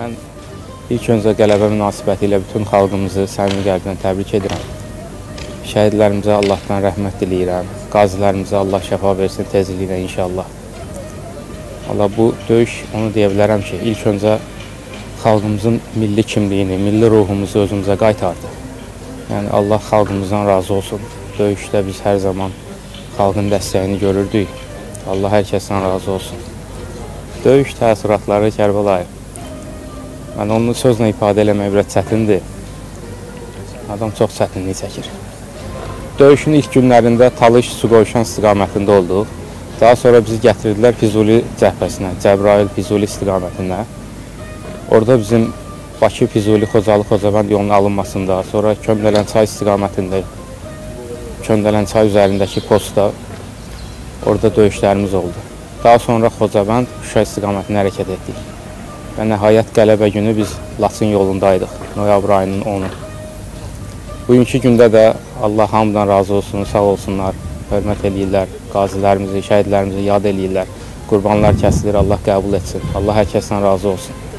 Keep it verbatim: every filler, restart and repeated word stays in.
Mən ilk öncə qələbə münasibəti ilə bütün xalqımızı səmimi qəlbdən təbrik edirəm. Şəhidlərimizə Allahdan rəhmət diləyirəm. Qazilərimizə Allah şəfa versin tezliklə inşallah. Allah bu döyüş, onu deyə bilərəm ki, ilk öncə xalqımızın milli kimliyini, milli ruhumuzu özümüzə qaytardı. Yəni Allah xalqımızdan razı olsun. Döyüşdə biz hər zaman xalqın dəstəyini görürdük. Allah hər kəsdən razı olsun. Döyüş təəssüratları Kərbəlayı. Mən onu sözlə ifadə eləmək biraz çətindir. Adam çox çətinlik çəkir. Döyüşün ilk günlərində Talış, Suqovuşan istiqamətində olduq. Daha sonra bizi gətirdilər Füzuli cəhbəsinə, Cəbrayıl, Füzuli istiqamətinə. Orada bizim Bakı, Füzuli, Xocalı, Xocavənd yolunun alınmasında, sonra Köndələnçay istiqamətində, Köndələnçay üzərindəki postda orada döyüşlərimiz oldu. Daha sonra Xocavənd, Şuşa istiqamətinə hərəkət etdik. Və nəhayət qələbə günü biz Laçın yolundaydıq, noyabr ayının onu. Bugünkü gündə də Allah hamıdan razı olsun, sağ olsunlar, hörmət eləyirlər, qazilərimizi, şəhidlərimizi yad eləyirlər, qurbanlar kəsilir, Allah qəbul etsin, Allah hər kəsdən razı olsun.